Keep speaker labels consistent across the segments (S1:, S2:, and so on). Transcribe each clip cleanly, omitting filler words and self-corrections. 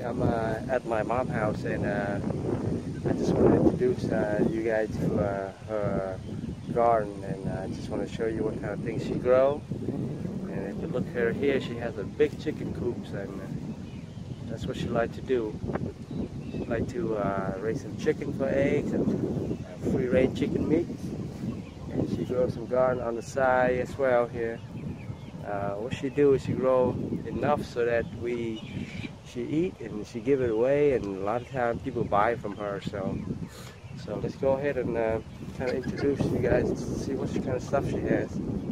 S1: I'm at my mom's house, and I just want to introduce you guys to her garden, and I just want to show you what kind of things she grows. And if you look at her here, she has a big chicken coops, and that's what she likes to do. She likes to raise some chicken for eggs and free-range chicken meats. And she grows some garden on the side as well here. What she do is she grow enough so that she eat and she give it away, and a lot of times people buy from her. So let's go ahead and kind of introduce you guys to see what kind of stuff she has.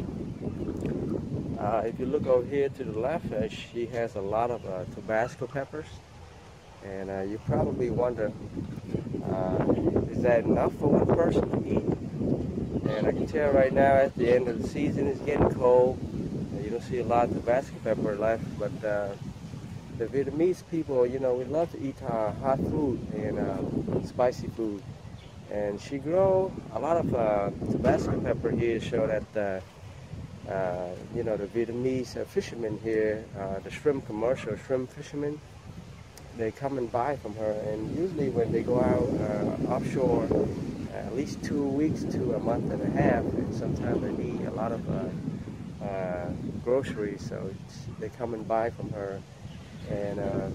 S1: If you look over here to the left, she has a lot of Tabasco peppers, and you probably wonder, is that enough for one person to eat? And I can tell right now, at the end of the season, it's getting cold. You don't see a lot of Tabasco pepper left, but the Vietnamese people, you know, we love to eat hot food and spicy food. And she grow a lot of Tabasco pepper here, show that you know, the Vietnamese fishermen here, the commercial shrimp fishermen, they come and buy from her. And usually when they go out offshore, at least 2 weeks to a month and a half, and sometimes they need a lot of groceries, so they come and buy from her. And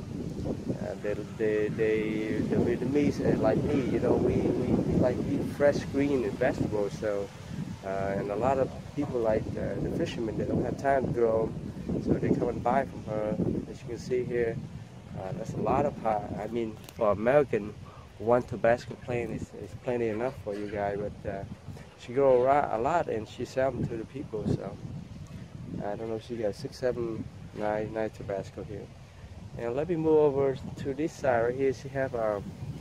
S1: the Vietnamese, like me, you know, we like to eat fresh green and vegetables. So and a lot of people, like the fishermen, they don't have time to grow, so they come and buy from her. As you can see here, that's a lot of I mean, for American, one Tabasco plant is plenty enough for you guys. But she grow a lot, and she sells them to the people. So I don't know, she got 6, 7, 9 Tabasco here. And let me move over to this side right here. She have a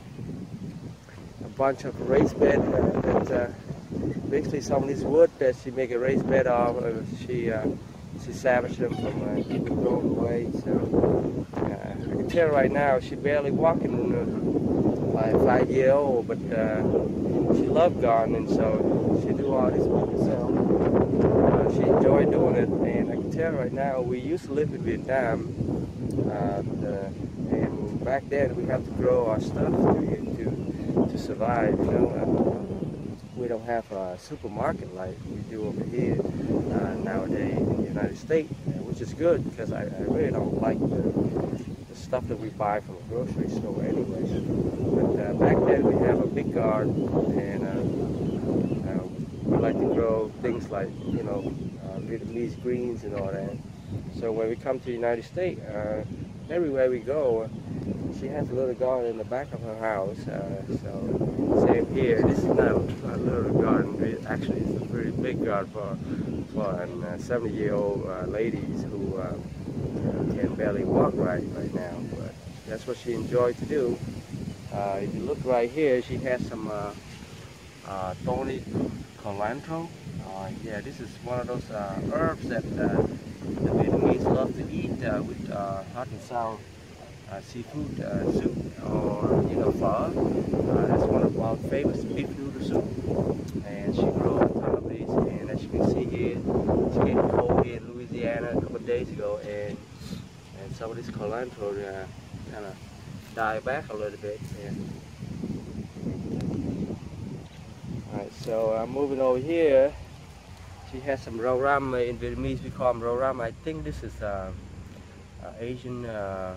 S1: bunch of raised bed that basically some of this wood that she make a raised bed of. She salvaged them from people throwing away. So I can tell right now she barely walking, like 5-year-old, but she loved gardening, so she do all this by herself. She enjoyed doing it, and I can tell right now, we used to live in Vietnam, and back then we had to grow our stuff to survive. You know, we don't have a supermarket like we do over here nowadays in the United States, which is good, because I really don't like the stuff that we buy from a grocery store anyway. But back then we have a big garden, and we like to grow things like, you know, Vietnamese greens and all that. So when we come to the United States, everywhere we go, she has a little garden in the back of her house. So same here. This is not a little garden. Actually, it's a pretty big garden for a 70-year-old ladies who can barely walk right now. But that's what she enjoyed to do. If you look right here, she has some thorny cilantro. Yeah, this is one of those herbs that the Vietnamese love to eat with hot and sour seafood soup, or, you know, pho. That's one of our famous beef noodle soup. And she grew a ton of these. And as you can see here, it's getting cold here in Louisiana a couple of days ago, and some of this cilantro kind of died back a little bit. Alright, so I'm moving over here. She has some rau ram. In Vietnamese we call them rau ram. I think this is Asian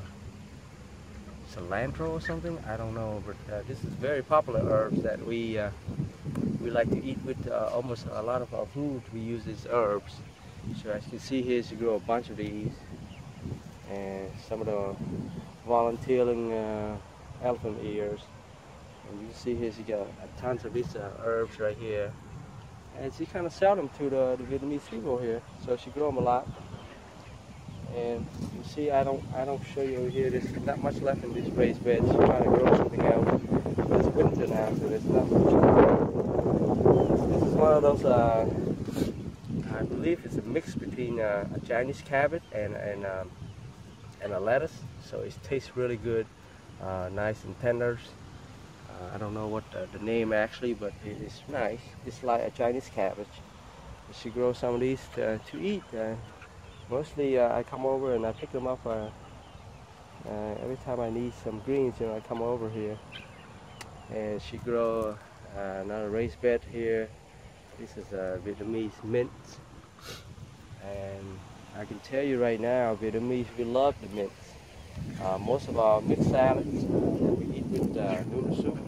S1: cilantro or something. I don't know, but this is very popular herbs that we like to eat with almost a lot of our food. We use these herbs. So as you can see here, she grew a bunch of these, and some of the volunteering elephant ears. And you can see here she got tons of these herbs right here. And she kind of sell them to the Vietnamese people here, so she grew them a lot. And you see, I don't show you over here. There's not much left in this raised bed. She trying to grow something else. But it's winter now, so there's not much. This is one of those. I believe it's a mix between a Chinese cabbage and a lettuce. So it tastes really good, nice and tender. I don't know what the name actually, but it is nice. It's like a Chinese cabbage. She grows some of these to eat. Mostly I come over and I pick them up Every time I need some greens, I come over here. And she grow another raised bed here. This is Vietnamese mint. And I can tell you right now, Vietnamese, we love the mint. Most of our mixed salads we eat with noodle soup.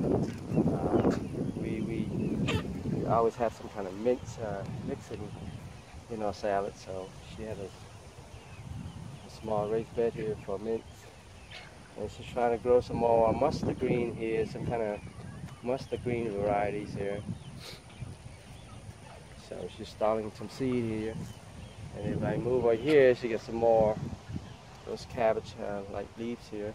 S1: We always have some kind of mint mixing in our salad. So she had a small raised bed here for mint. And she's trying to grow some more mustard green here, some kind of mustard green varieties here. So she's starting some seed here. And if I move over here, she gets some more those cabbage like leaves here.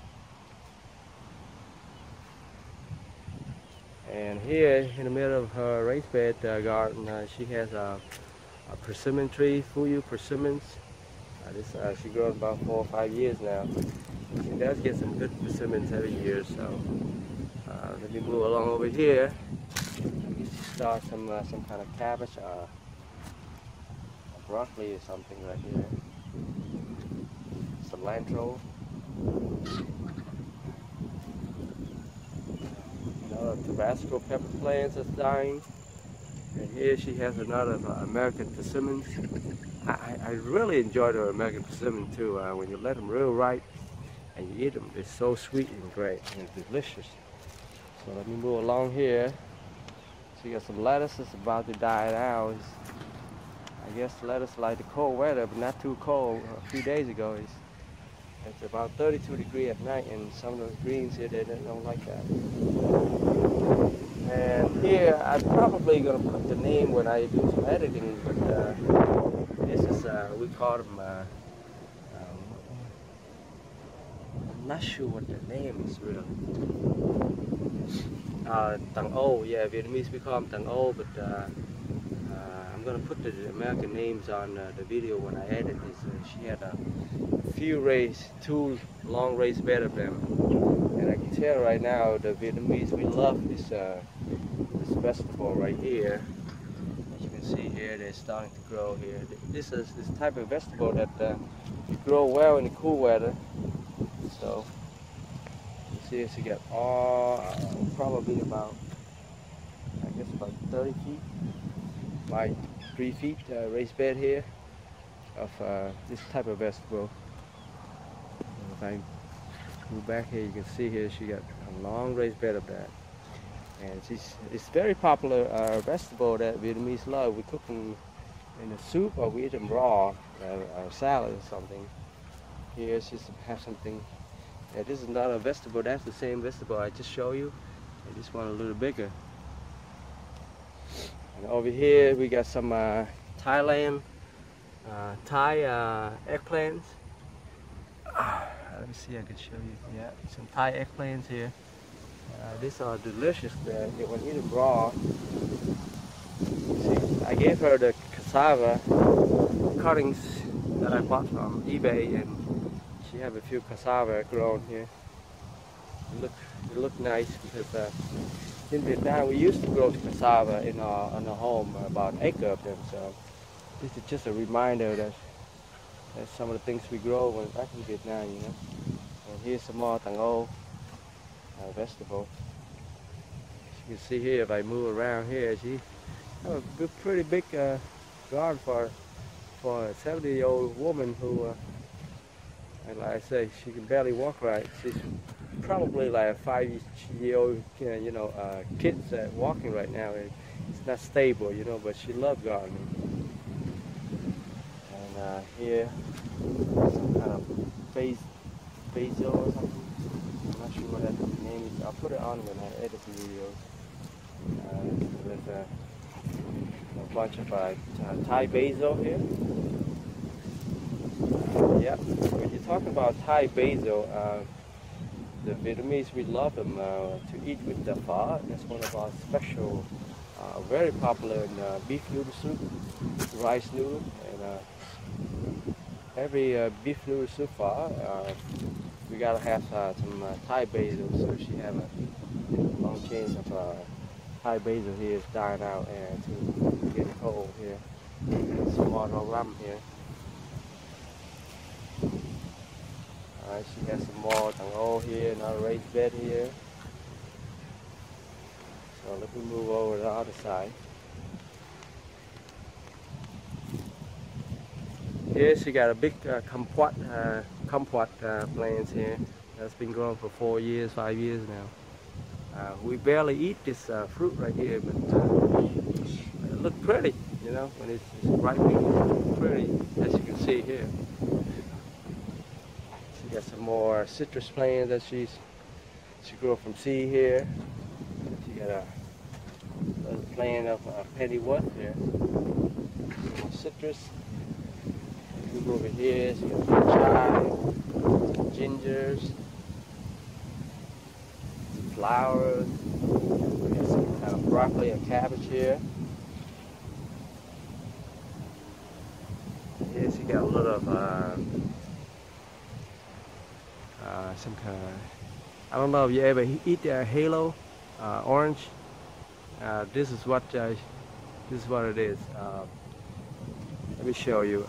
S1: And here in the middle of her raised bed garden, she has a persimmon tree, Fuyu persimmons. She grown about 4 or 5 years now. She does get some good persimmons every year. So let me move along over here. Start some kind of cabbage, broccoli or something right here. Cilantro. Another Tabasco pepper plants that's dying. And here she has another American persimmons. I really enjoy the American persimmon too. When you let them real ripe and you eat them, it's so sweet and great and delicious. So let me move along here. So you got some lettuce that's about to die out. I guess lettuce like the cold weather, but not too cold. A few days ago, it's about 32 degrees at night, and some of those greens here, they don't like that. And here, I'm probably going to put the name when I do some editing, but this is, we call them, I'm not sure what the name is really. Tang O, yeah, Vietnamese we call them Tang O, but I'm going to put the American names on the video when I edit this. She had a few two long raised bed of them. And I can tell right now, the Vietnamese, we love this vegetable right here. As you can see here, they're starting to grow here. This is this type of vegetable that you grow well in the cool weather. So you see, she got probably about, I guess about 30 feet by 3 feet raised bed here of this type of vegetable. And if I move back here, you can see here she got a long raised bed of that. And it's very popular vegetable that Vietnamese love. We cook them in a soup or we eat them raw, or salad or something. Here she has something. This is not a vegetable, that's the same vegetable I just showed you. And this one a little bigger. And over here we got some Thai eggplants. Let me see, I can show you. Yeah, some Thai eggplants here. These are delicious. When you eat them raw. See, I gave her the cassava cuttings that I bought from eBay, and she have a few cassava grown here. They look nice because in Vietnam we used to grow cassava in our home, about an acre of them. So this is just a reminder that that's some of the things we grow when back in Vietnam, you know. And here's some more Tang O vegetable. As you can see here, if I move around here, she have a pretty big garden for a 70-year-old woman who, and like I say, she can barely walk right. She's probably like a 5-year-old, kids walking right now. It's not stable, you know, but she loves gardening. And here, some kind of basil or something. I'm not sure what that name is. I'll put it on when I edit the videos. With a bunch of Thai basil here. Yeah, when you're talking about Thai basil, the Vietnamese, we love them to eat with the pho. That's one of our special, very popular in beef noodle soup, rice noodle, and every beef noodle soup pho, we gotta have some Thai basil. So she have a long chain of Thai basil here is dying out, and to get cold here. Some more rum here. She has some more tang here, another raised bed here. So let me move over to the other side. Here she got a big kumquat plants here. That's been growing for 4 years, 5 years now. We barely eat this fruit right here, but it looks pretty, you know, when it's ripening. It looks pretty, as you can see here. She got some more citrus plants that she grew from seed here. She got a little plant of pennywood here. Some more citrus. Move over here, so you got some chives, some gingers, some flowers, we got some kind of broccoli and cabbage here. Here she got a lot of some kind of, I don't know if you ever eat halo orange. This is what it is. Let me show you.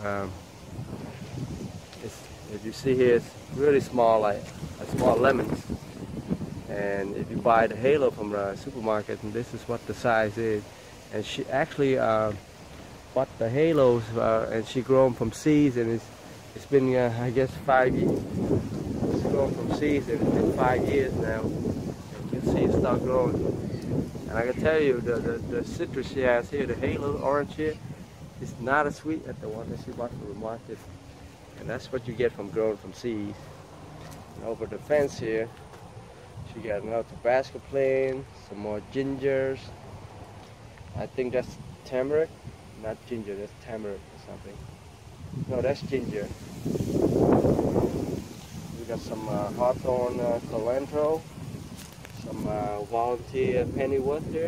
S1: As you see here, it's really small, like small lemons. And if you buy the halo from the supermarket, and this is what the size is. And she actually bought the halos, and she grew them from seeds, and it's been I guess 5 years. It's grown from seeds, and it's been 5 years now. And you can see it start growing. And I can tell you, the citrus she has here, the halo orange here, is not as sweet as the one that she bought from the market. And that's what you get from growing from seeds. And over the fence here, she got another Tabasco plant, some more gingers. I think that's turmeric, not ginger, that's turmeric or something. No, that's ginger. We got some hawthorn cilantro, some volunteer pennywood here.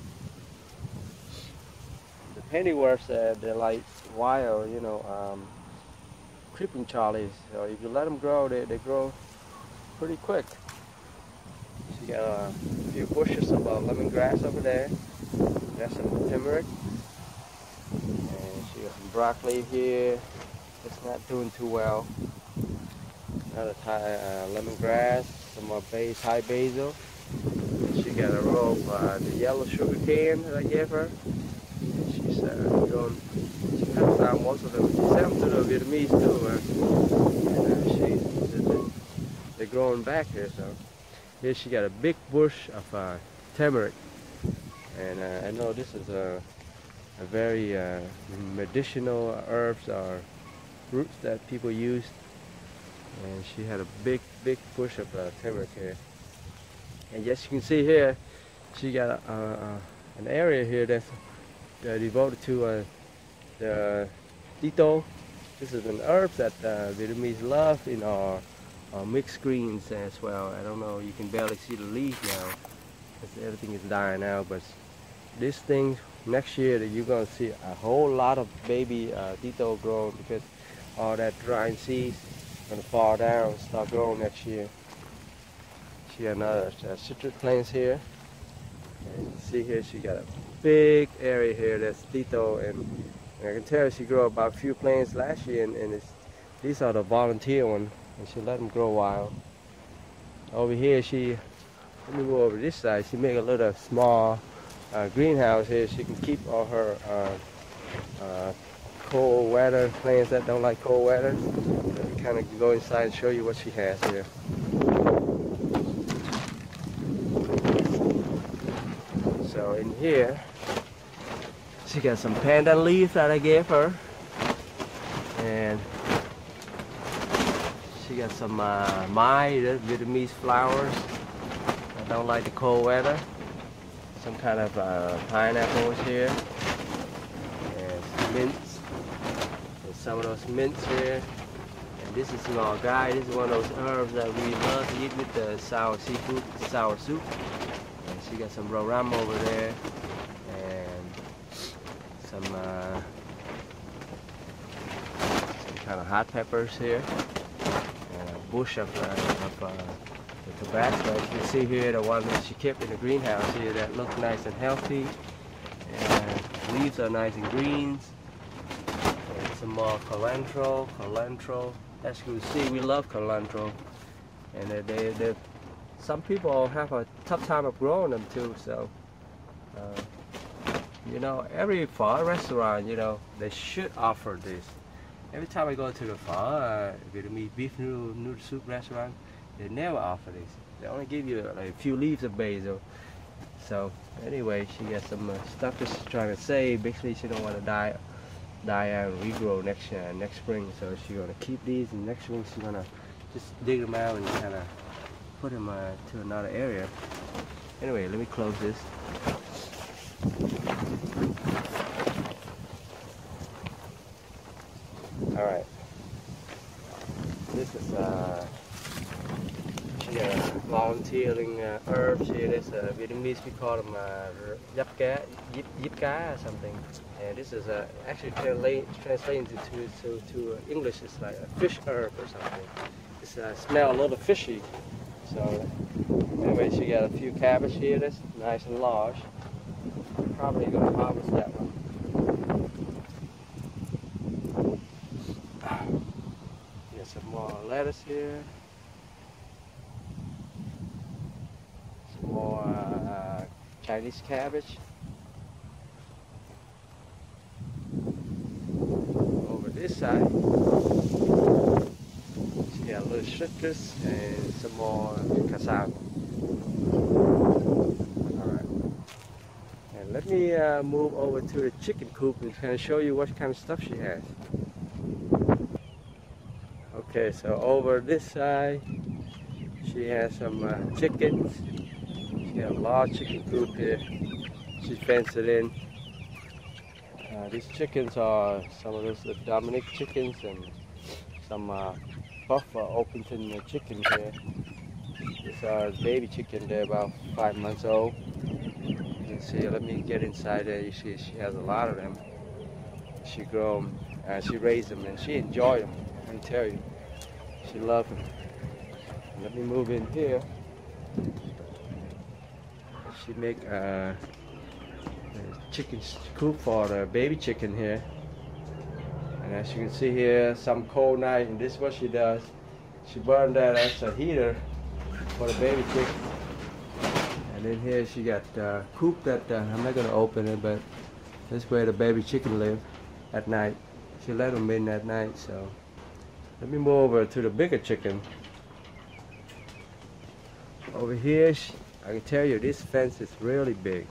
S1: The pennywoods, they're like wild, you know, creeping Charlies. So if you let them grow, they grow pretty quick. She got a few bushes of lemongrass over there. That's some turmeric. And she got some broccoli here. It's not doing too well. Another lemongrass, some more Thai basil. She got a row of the yellow sugar cane that I gave her. And she's going. She cuts down most of them. She sent them to the Vietnamese too. And they're growing back here. So here she got a big bush of turmeric. And I know this is a very medicinal herbs or roots that people use. And she had a big bush of turmeric here. And as you can see here, she got an area here that's devoted to the tito. This is an herb that Vietnamese love in our mixed greens as well. I don't know, you can barely see the leaf now because everything is dying out. But this thing, next year you're going to see a whole lot of baby tito growing because all that drying seeds going to fall down, start growing next year. She got another citrus plants here. And you see here she got a big area here that's tito, and I can tell she grew about a few plants last year, and these are the volunteer ones, and she let them grow wild. Over here let me go over this side, she made a little small greenhouse here. She can keep all her cold weather plants that don't like cold weather. So kind of go inside and show you what she has here. So in here, she got some pandan leaves that I gave her, and she got some mai, Vietnamese flowers that don't like the cold weather. Some kind of pineapples here, and some mints, and some of those mints here. And this is small guy. This is one of those herbs that we love to eat with the sour seafood, sour soup. And she got some ram over there, and some kind of hot peppers here, and a bush of the Tabasco. As you can see here, the one that she kept in the greenhouse here that look nice and healthy, and leaves are nice and greens. And some more cilantro, As you can see, we love cilantro, and some people have a tough time of growing them too. So, you know, every pho restaurant, you know, they should offer this. Every time I go to the pho, Vietnamese beef noodle soup restaurant, they never offer this. They only give you like a few leaves of basil. So anyway, she got some stuff she's trying to save. Basically, she don't want to die and regrow next spring. So she's gonna keep these, and next spring she's gonna just dig them out and kind of put them to another area. Anyway, let me close this. All right. This is she volunteering herbs here. This Vietnamese, we call them yip cá or something. And this is actually translated to English. It's like a fish herb or something. It smells a little fishy. So anyway, she got a few cabbage here. That's nice and large. Probably gonna harvest that one. Get some more lettuce here. Some more Chinese cabbage. Over this side, she got a little citrus and some more cassava. Let me move over to the chicken coop and kind of show you what kind of stuff she has. Okay, so over this side, she has some chickens. She got a large chicken coop here. She fenced it in. These chickens are some of those Dominic chickens and some Buff Orpington chickens here. These are baby chicken. They're about 5 months old. See, let me get inside there. You see, she has a lot of them. She grow them, she raised them, and she enjoyed them. I can tell you, she loved them. Let me move in here. She make a chicken coop for the baby chicken here. And as you can see here, some cold night, and this is what she does. She burned that as a heater for the baby chicken. And then here she got a coop that I'm not going to open it, but that's where the baby chicken live at night. She let them in at night. So let me move over to the bigger chicken. Over here, I can tell you this fence is really big.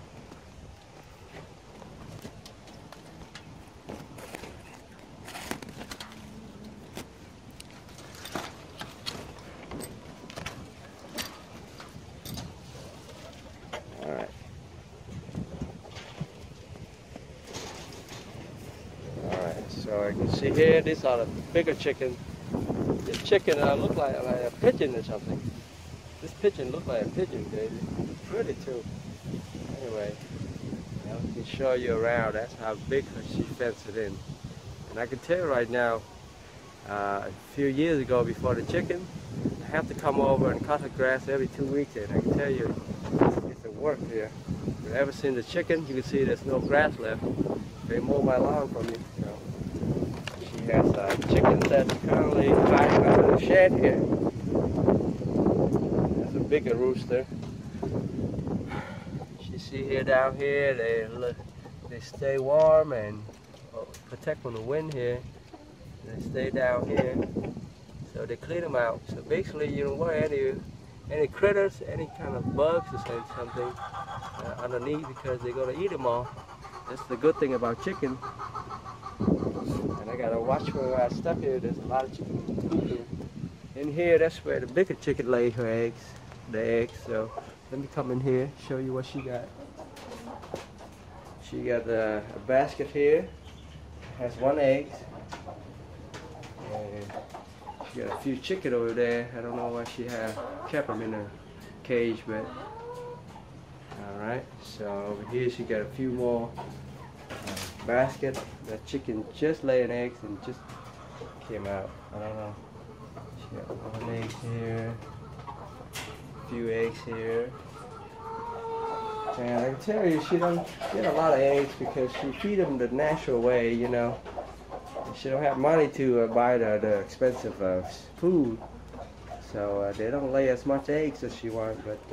S1: So I can see here, these are the bigger chicken. This chicken look like a pigeon or something. This pigeon look like a pigeon, baby. Pretty too. Anyway, I can show you around. That's how big she fenced it in. And I can tell you right now, a few years ago before the chicken, I have to come over and cut the grass every 2 weeks. And I can tell you, it's a work here. If you've ever seen the chicken, you can see there's no grass left. They mow my lawn from you. She has chickens that's currently hiding under the shed here. That's a bigger rooster. You see here down here, they stay warm and protect from the wind here. They stay down here, so they clean them out. So basically, you don't want any critters, any kind of bugs or something underneath, because they're gonna eat them all. That's the good thing about chicken. And I gotta watch where I step here. There's a lot of chicken here. In here, that's where the bigger chicken lay her eggs, the eggs. So let me come in here, show you what she got. She got a basket here. Has 1 egg. And she got a few chicken over there. I don't know why she kept them in a cage, but all right. So over here, she got a few more. Basket. That chicken just laying eggs and just came out. I don't know. She got 1 egg here, a few eggs here. And I can tell you, she don't get a lot of eggs because she feed them the natural way, you know. she don't have money to buy the expensive food, so they don't lay as much eggs as she wants, but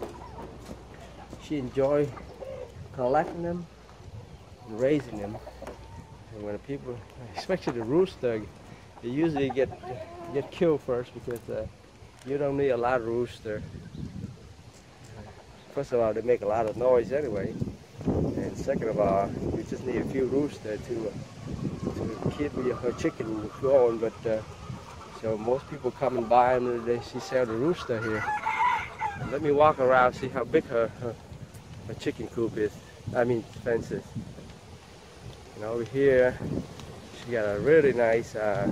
S1: she enjoy collecting them and raising them. And when the people, especially the rooster, they usually get killed first because you don't need a lot of rooster. First of all, they make a lot of noise anyway, and second of all, you just need a few roosters to keep her chicken going. But so most people come and buy them, and she sell the rooster here. And let me walk around, see how big her chicken coop is. I mean fence is. And over here, she got a really nice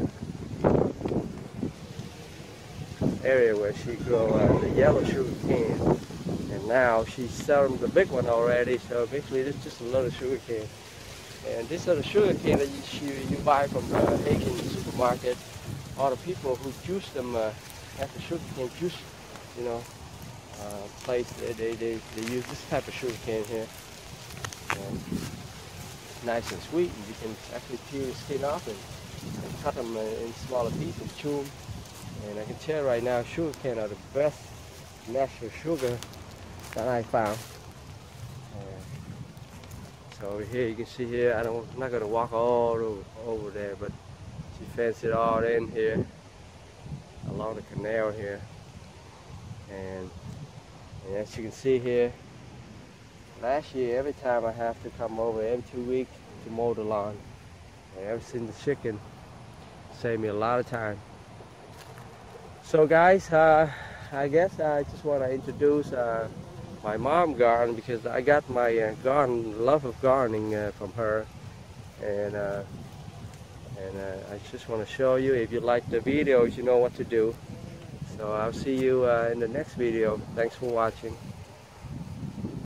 S1: area where she grow the yellow sugar cane. And now she's selling the big one already, so basically it's just a little sugar cane. And this little sugar cane that you buy from the Asian supermarket, all the people who juice them at the sugar cane juice, you know, place, they use this type of sugar cane here. And it's nice and sweet, and you can actually peel the skin off and cut them in smaller pieces and chew them. And I can tell right now, sugar cane are the best natural sugar that I found. So over here, you can see here, I'm not going to walk all over there, but she fenced it all in here along the canal here. And as you can see here, last year, every time I have to come over every 2 weeks to mow the lawn. And ever since the chicken, saved me a lot of time. So guys, I guess I just want to introduce my mom garden, because I got my love of gardening from her, and I just want to show you. If you like the videos, you know what to do. So I'll see you in the next video. Thanks for watching.